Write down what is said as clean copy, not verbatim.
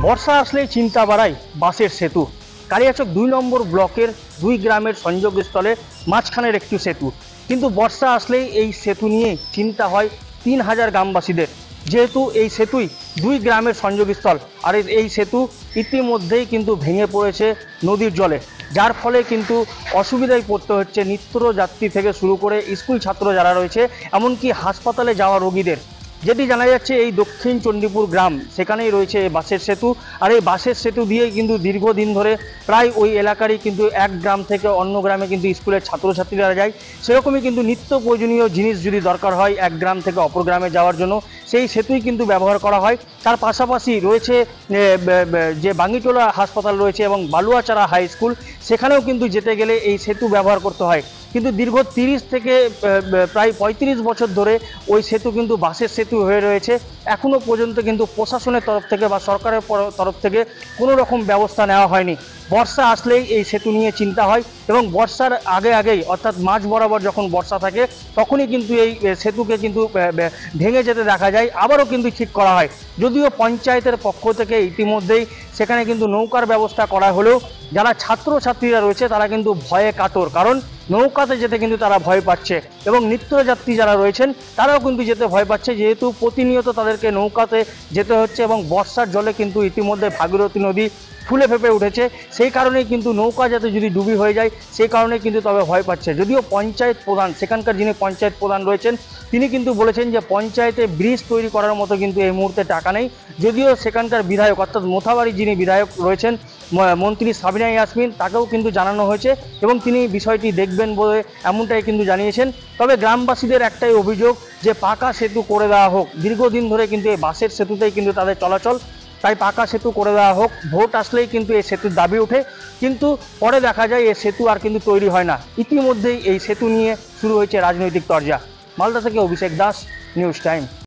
বর্ষা আসলেই চিন্তা বাড়ায় বাঁশের সেতু। কালিয়াচক ২ নম্বর ব্লকের ২ গ্রামের সংযোগস্থলে মাঝখানের একটি সেতু, কিন্তু বর্ষা আসলেই এই সেতু নিয়ে চিন্তা হয় ৩,০০০ গ্রামবাসীদের। যেহেতু এই সেতুই ২ গ্রামের সংযোগস্থল, আর এই সেতু ইতিমধ্যেই কিন্তু ভেঙে পড়েছে নদীর জলে, যার ফলে কিন্তু অসুবিধায় পড়তে হচ্ছে নিত্যযাত্রী থেকে শুরু করে স্কুল ছাত্র যারা রয়েছে, এমনকি হাসপাতালে যাওয়া রোগীদের। যেটি জানা যাচ্ছে এই দক্ষিণ চণ্ডীপুর গ্রাম, সেখানেই রয়েছে এই বাঁশের সেতু। আর এই বাঁশের সেতু দিয়েই কিন্তু দীর্ঘদিন ধরে প্রায় ওই এলাকারই কিন্তু এক গ্রাম থেকে অন্য গ্রামে কিন্তু স্কুলের ছাত্রছাত্রীরা যায়। সেরকমই কিন্তু নিত্য প্রয়োজনীয় জিনিস যদি দরকার হয় এক গ্রাম থেকে অপর গ্রামে যাওয়ার জন্য, সেই সেতুই কিন্তু ব্যবহার করা হয়। তার পাশাপাশি রয়েছে যে বাঙ্গিটোলা হাসপাতাল রয়েছে এবং বালুয়াচারা হাই স্কুল, সেখানেও কিন্তু যেতে গেলে এই সেতু ব্যবহার করতে হয়। কিন্তু দীর্ঘ ৩০ থেকে প্রায় ৩৫ বছর ধরে ওই সেতু কিন্তু বাঁশের সেতু হয়ে রয়েছে। এখনও পর্যন্ত কিন্তু প্রশাসনের তরফ থেকে বা সরকারের তরফ থেকে কোনো রকম ব্যবস্থা নেওয়া হয়নি। বর্ষা আসলেই এই সেতু নিয়ে চিন্তা হয় এবং বর্ষার আগেই অর্থাৎ মাঝ বরাবর যখন বর্ষা থাকে তখনই কিন্তু এই সেতুকে কিন্তু ভেঙে যেতে দেখা যায়, আবারও কিন্তু ঠিক করা হয়। যদিও পঞ্চায়েতের পক্ষ থেকে ইতিমধ্যেই সেখানে কিন্তু নৌকার ব্যবস্থা করা হলেও যারা ছাত্রছাত্রীরা রয়েছে তারা কিন্তু ভয়ে কাতর, কারণ নৌকাতে যেতে কিন্তু তারা ভয় পাচ্ছে এবং নিত্যযাত্রী যারা রয়েছেন তারাও কিন্তু যেতে ভয় পাচ্ছে, যেহেতু প্রতিনিয়ত তাদেরকে নৌকাতে যেতে হচ্ছে এবং বর্ষার জলে কিন্তু ইতিমধ্যে ভাগীরথী নদী ফুলে ফেঁপে উঠেছে। সেই কারণেই কিন্তু নৌকা যাতে যদি ডুবি হয়ে যায় সেই কারণে কিন্তু তবে ভয় পাচ্ছে। যদিও পঞ্চায়েত প্রধান, সেখানকার যিনি পঞ্চায়েত প্রধান রয়েছেন, তিনি কিন্তু বলেছেন যে পঞ্চায়েতে ব্রিজ তৈরি করার মতো কিন্তু এই মুহূর্তে টাকা নেই। যদিও সেখানকার বিধায়ক অর্থাৎ মোথাবাড়ির যিনি বিধায়ক রয়েছেন মন্ত্রী সাবিনা ইয়াসমিন, তাকেও কিন্তু জানানো হয়েছে এবং তিনি বিষয়টি দেখবেন বলে এমনটাই কিন্তু জানিয়েছেন। তবে গ্রামবাসীদের একটাই অভিযোগ যে পাকা সেতু করে দেওয়া হোক। দীর্ঘদিন ধরে কিন্তু এই বাঁশের সেতুতেই কিন্তু তাদের চলাচল, তাই পাকা সেতু করে দেওয়া হোক। ভোট আসলেই কিন্তু এই সেতুর দাবি ওঠে, কিন্তু পরে দেখা যায় এই সেতু আর কিন্তু তৈরি হয় না। ইতিমধ্যেই এই সেতু নিয়ে শুরু হয়েছে রাজনৈতিক তরজা। মালদা থেকে অভিষেক দাস, নিউজ টাইম।